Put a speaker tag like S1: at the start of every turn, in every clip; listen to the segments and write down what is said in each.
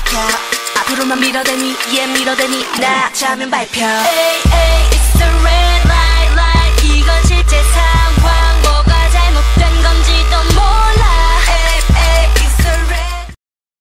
S1: 밝혀 앞으로만 밀어대니 밀어대니 나 자면 발표 Ay, ay, it's the red light, light 이건 실제 상황 뭐가 잘못된 건지도 몰라 Ay, ay, it's the red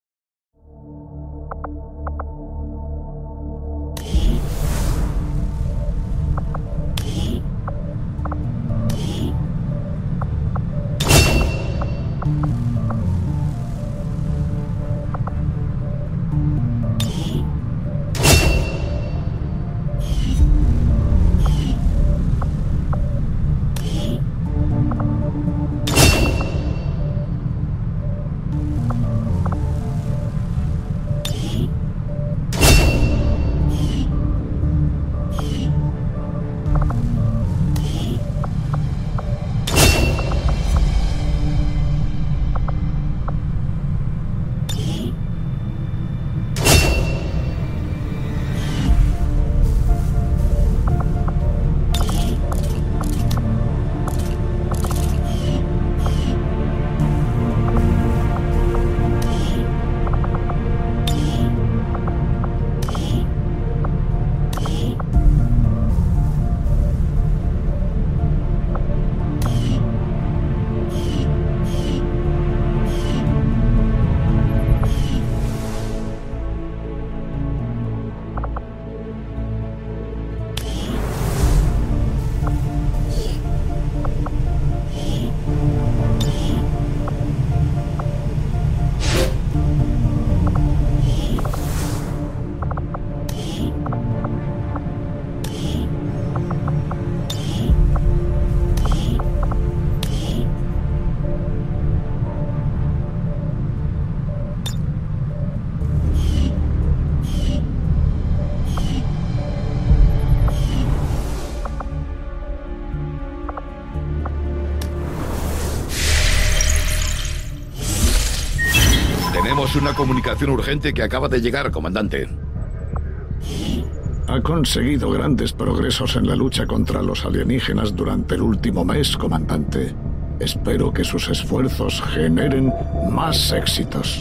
S2: Tenemos una comunicación urgente que acaba de llegar, comandante.
S3: Ha conseguido grandes progresos en la lucha contra los alienígenas durante el último mes, comandante. Espero que sus esfuerzos generen más éxitos.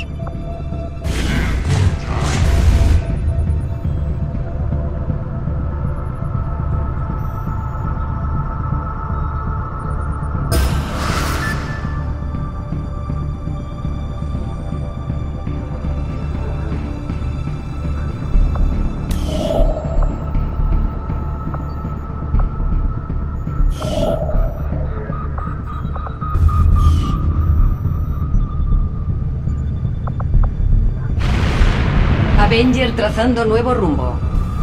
S4: Avenger trazando nuevo rumbo.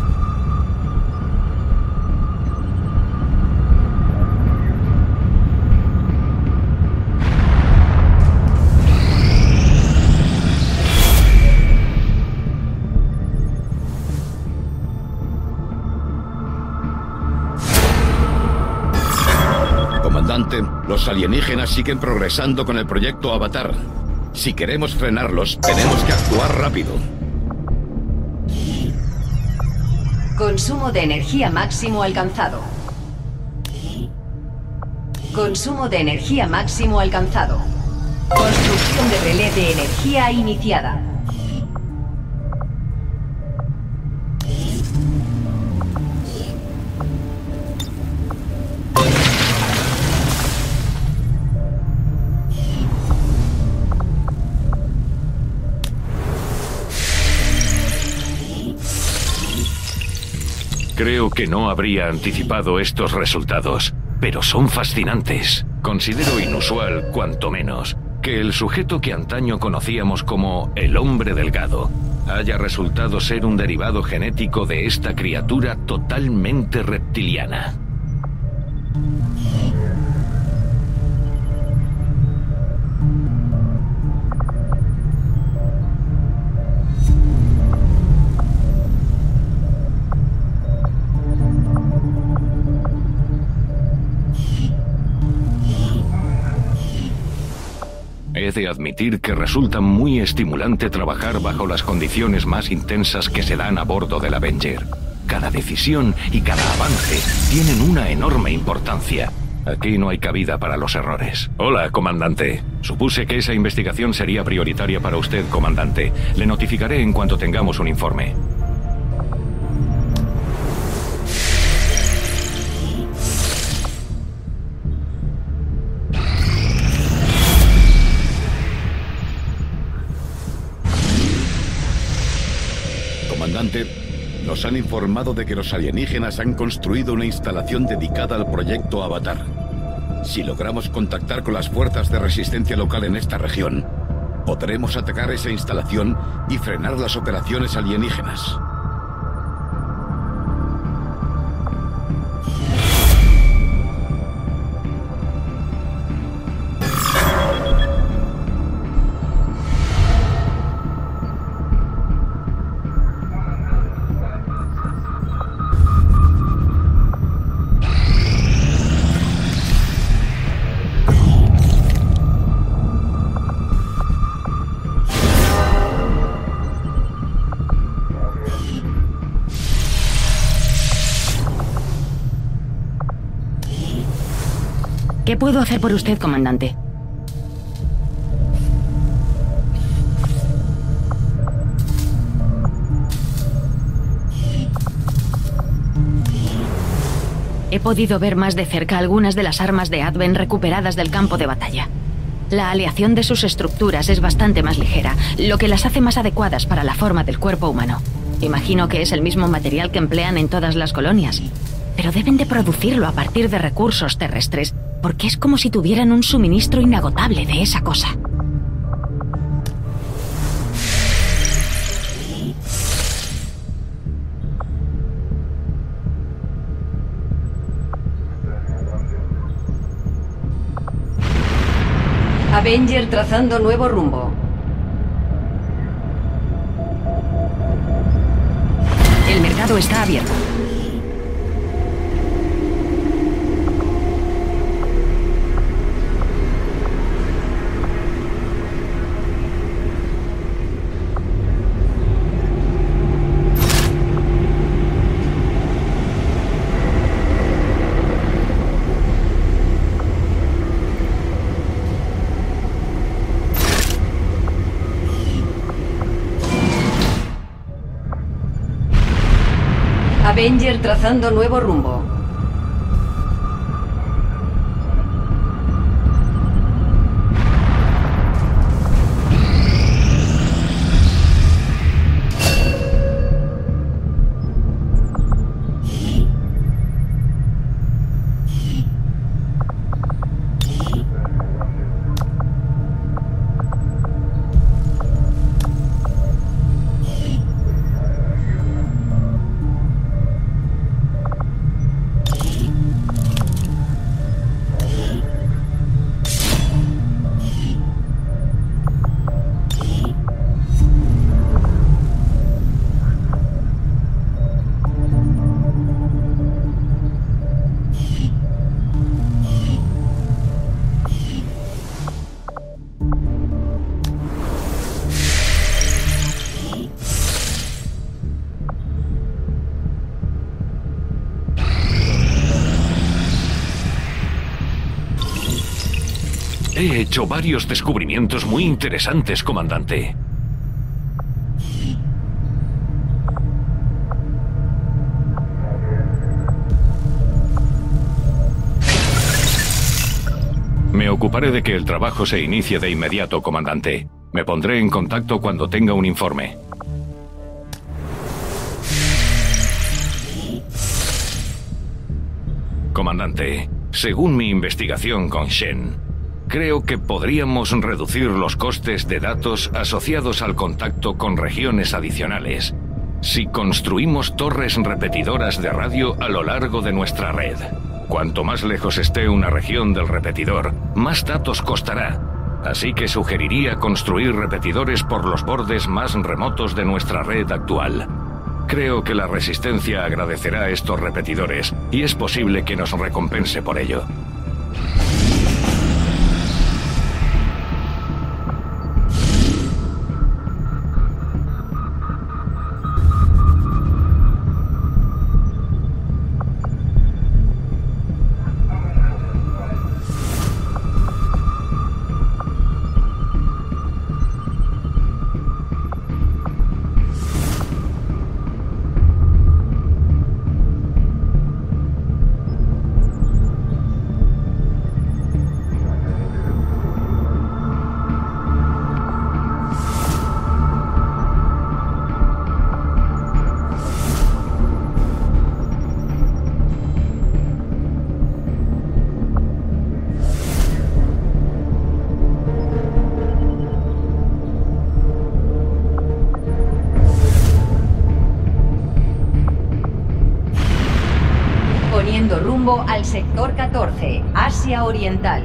S2: Comandante, los alienígenas siguen progresando con el proyecto Avatar. Si queremos frenarlos, tenemos que actuar rápido.
S4: Consumo de energía máximo alcanzado. Consumo de energía máximo alcanzado. Construcción de relé de energía iniciada.
S5: Creo que no habría anticipado estos resultados, pero son fascinantes. Considero inusual, cuanto menos, que el sujeto que antaño conocíamos como el hombre delgado haya resultado ser un derivado genético de esta criatura totalmente reptiliana. He de admitir que resulta muy estimulante trabajar bajo las condiciones más intensas que se dan a bordo del Avenger. Cada decisión y cada avance tienen una enorme importancia. Aquí no hay cabida para los errores. Hola, comandante. Supuse que esa investigación sería prioritaria para usted, comandante. Le notificaré en cuanto tengamos un informe.
S2: Comandante, nos han informado de que los alienígenas han construido una instalación dedicada al proyecto Avatar. Si logramos contactar con las fuerzas de resistencia local en esta región, podremos atacar esa instalación y frenar las operaciones alienígenas.
S6: ¿Qué puedo hacer por usted, comandante? He podido ver más de cerca algunas de las armas de Advent recuperadas del campo de batalla. La aleación de sus estructuras es bastante más ligera, lo que las hace más adecuadas para la forma del cuerpo humano. Imagino que es el mismo material que emplean en todas las colonias. Pero deben de producirlo a partir de recursos terrestres, porque es como si tuvieran un suministro inagotable de esa cosa.
S4: Avenger trazando nuevo rumbo.
S6: El mercado está abierto.
S4: Avenger trazando nuevo rumbo.
S5: He hecho varios descubrimientos muy interesantes, comandante. Me ocuparé de que el trabajo se inicie de inmediato, comandante. Me pondré en contacto cuando tenga un informe. Comandante, según mi investigación con Shen, creo que podríamos reducir los costes de datos asociados al contacto con regiones adicionales si construimos torres repetidoras de radio a lo largo de nuestra red. Cuanto más lejos esté una región del repetidor, más datos costará. Así que sugeriría construir repetidores por los bordes más remotos de nuestra red actual. Creo que la Resistencia agradecerá estos repetidores y es posible que nos recompense por ello.
S4: rumbo al sector 14, Asia Oriental.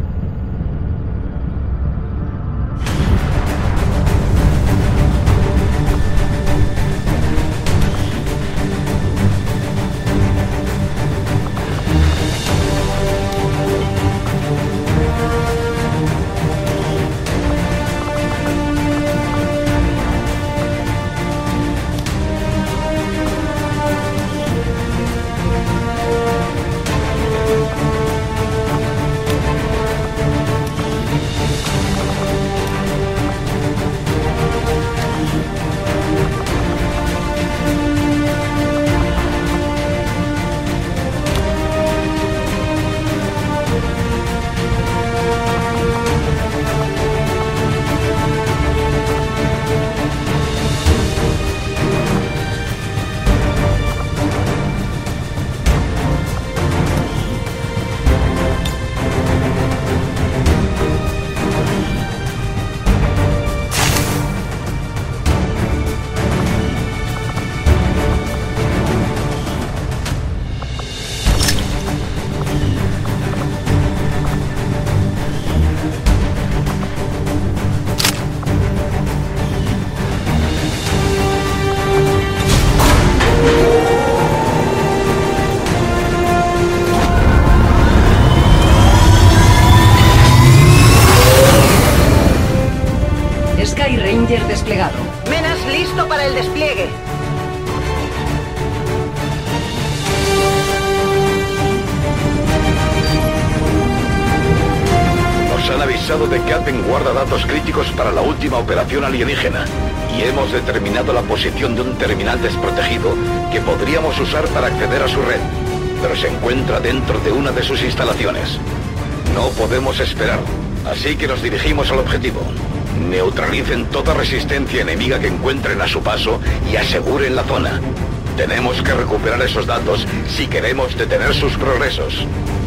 S4: Sky Ranger desplegado.
S7: Menas listo para el despliegue.
S2: Nos han avisado de que Advent guarda datos críticos para la última operación alienígena y hemos determinado la posición de un terminal desprotegido que podríamos usar para acceder a su red, pero se encuentra dentro de una de sus instalaciones. No podemos esperar, así que nos dirigimos al objetivo. Neutralicen toda resistencia enemiga que encuentren a su paso y aseguren la zona. Tenemos que recuperar esos datos si queremos detener sus progresos.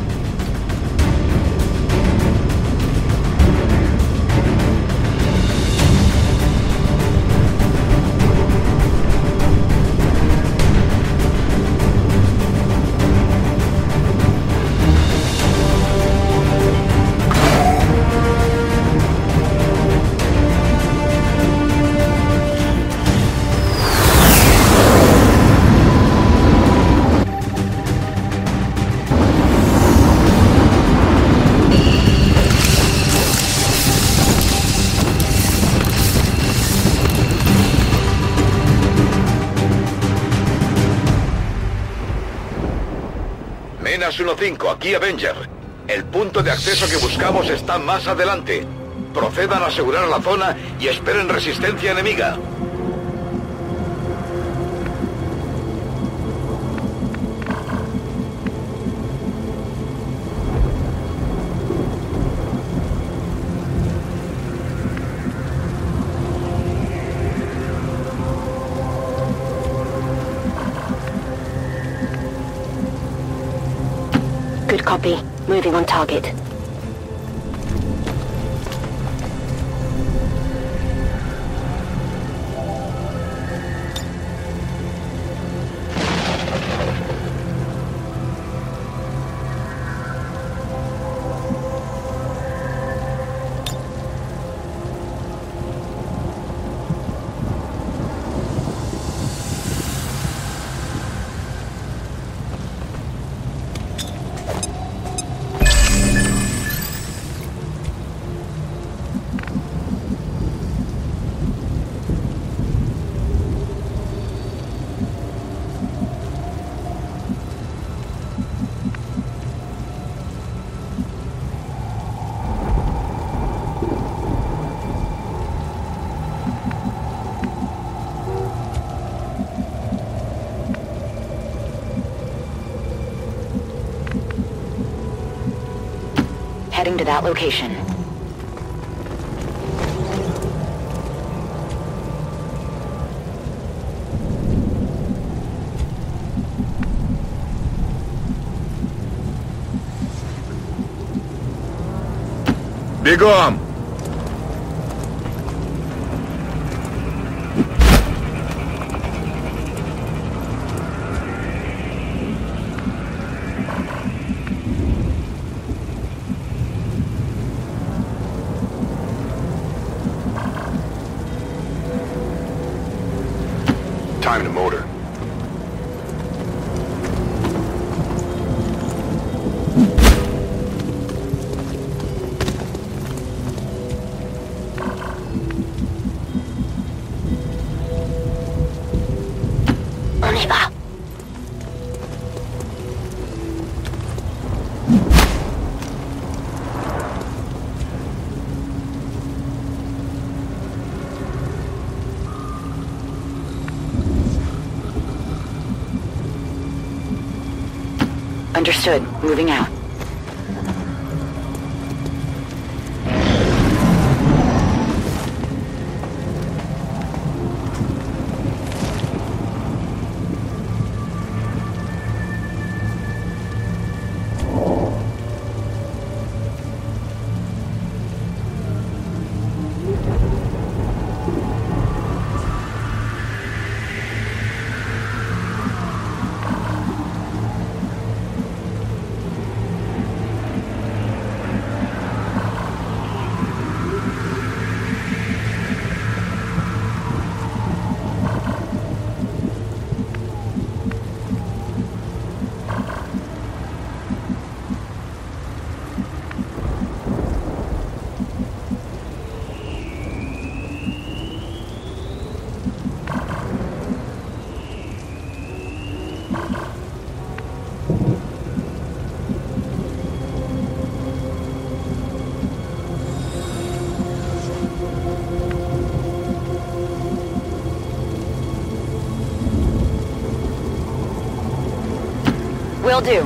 S2: Menas 1-5, aquí Avenger. El punto de acceso que buscamos está más adelante. Procedan a asegurar la zona y esperen resistencia enemiga.
S7: Good copy. Moving on target. Heading to that location.
S2: Бегом!
S8: time to motor.
S7: On y va. Understood. Moving out. Will do.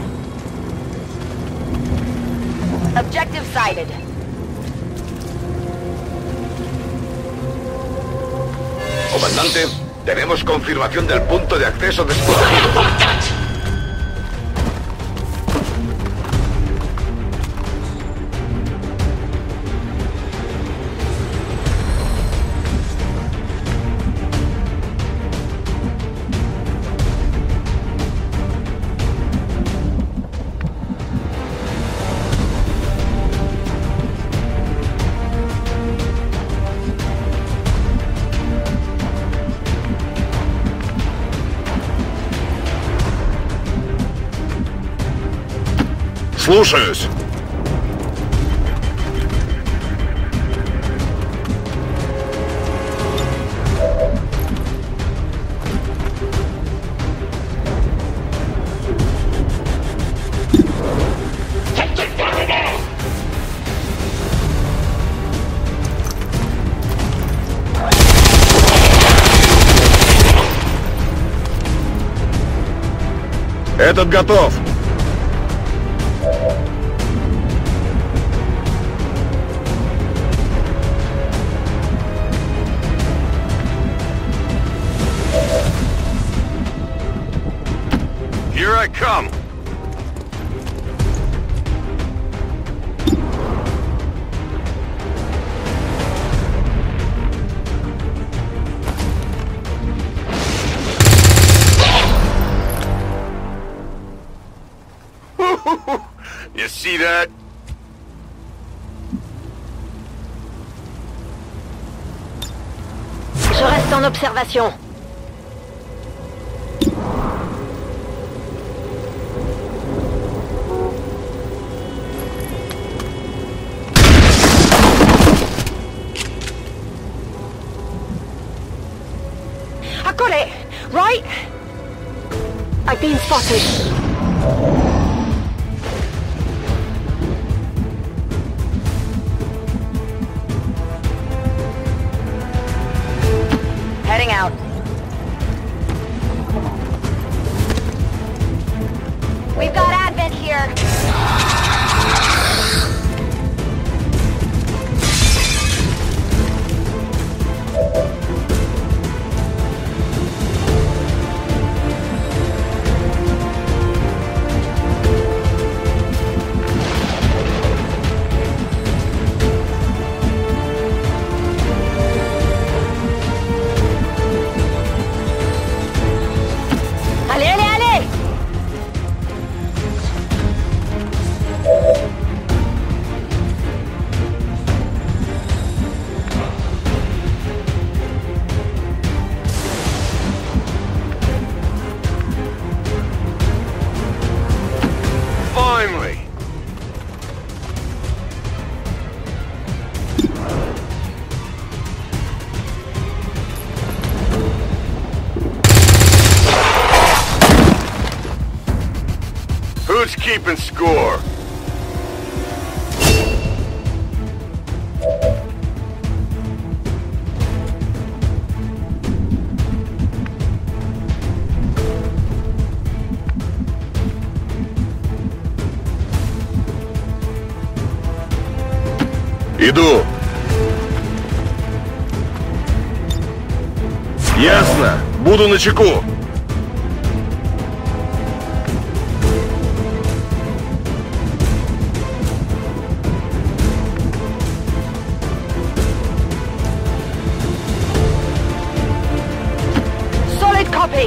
S7: Objective sighted.
S2: Comandante, tenemos confirmación del punto de acceso desprotegido.
S8: Слушаюсь. Этот готов. Here I come. You see that?
S7: Je reste en observation. I got it! Right? I've been spotted. Heading out. We've got Advent here. Allez, allez, allez!
S8: keeping score? Иду. Ясно. Буду начеку.
S7: Solid copy.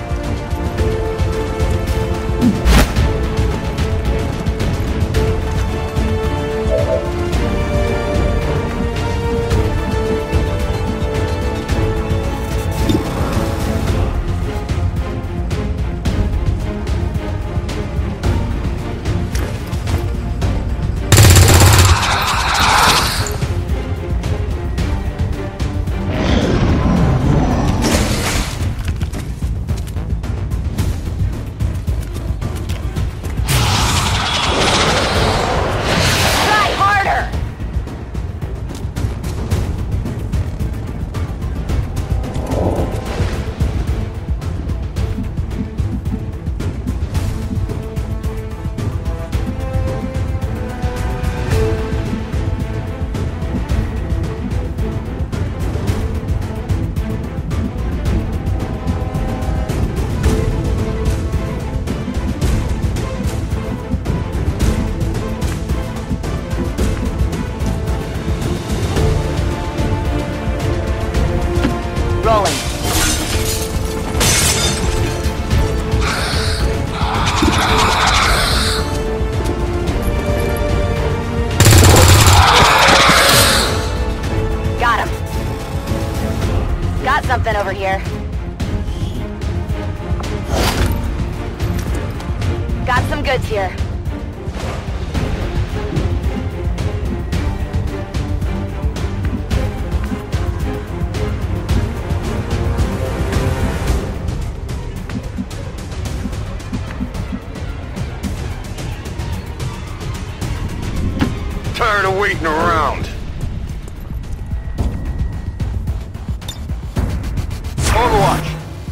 S7: Try harder. Rolling. Got him. Got something over here. Got some goods here.
S8: Tired of waiting around. Overwatch.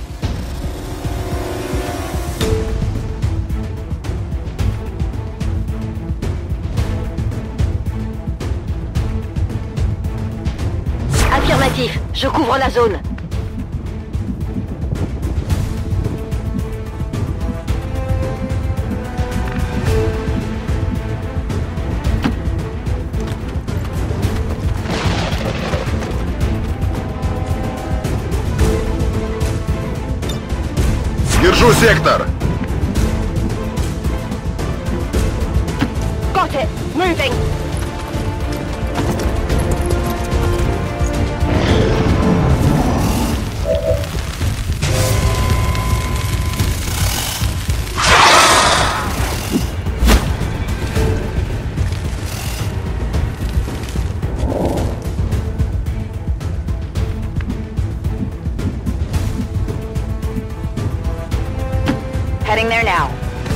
S7: Affirmatif. Je couvre la zone.
S8: Держу сектор.
S7: Got it. Moving. Heading there now.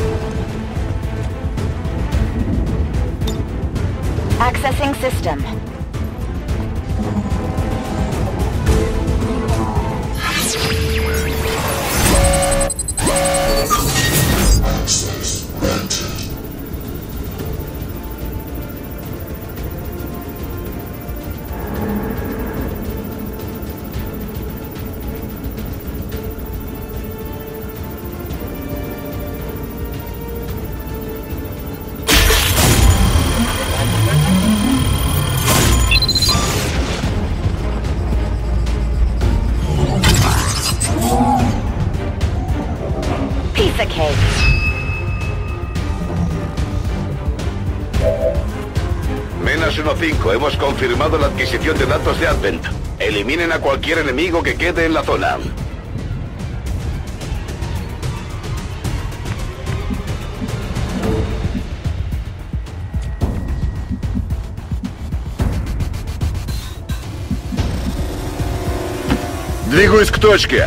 S7: Accessing system. Piece of cake.
S2: Menas 1-5, hemos confirmado la adquisición de datos de Advent. Eliminen a cualquier enemigo que quede en la zona.
S8: Двигаюсь к точке.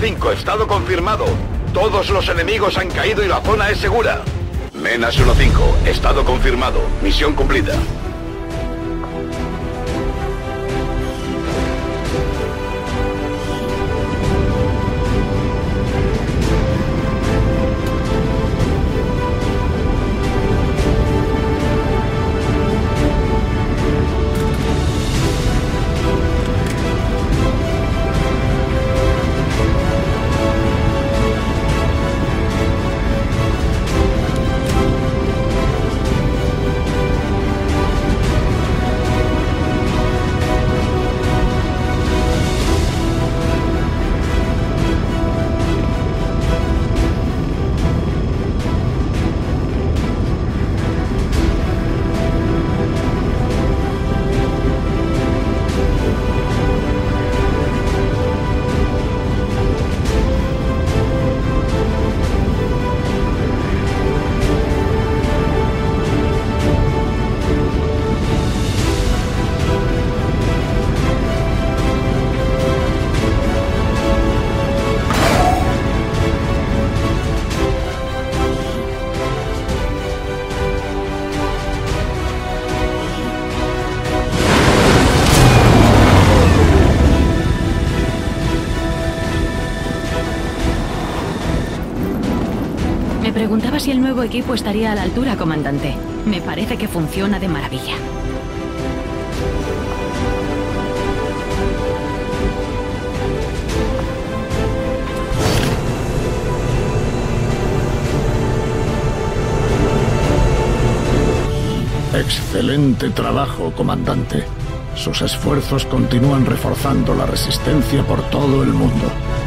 S8: 1-5, estado confirmado. Todos los enemigos han caído y la zona es segura. Menas 1-5, estado confirmado. Misión cumplida.
S6: Me preguntaba si el nuevo equipo estaría a la altura, comandante. Me parece que funciona de maravilla.
S3: Excelente trabajo, comandante. Sus esfuerzos continúan reforzando la resistencia por todo el mundo.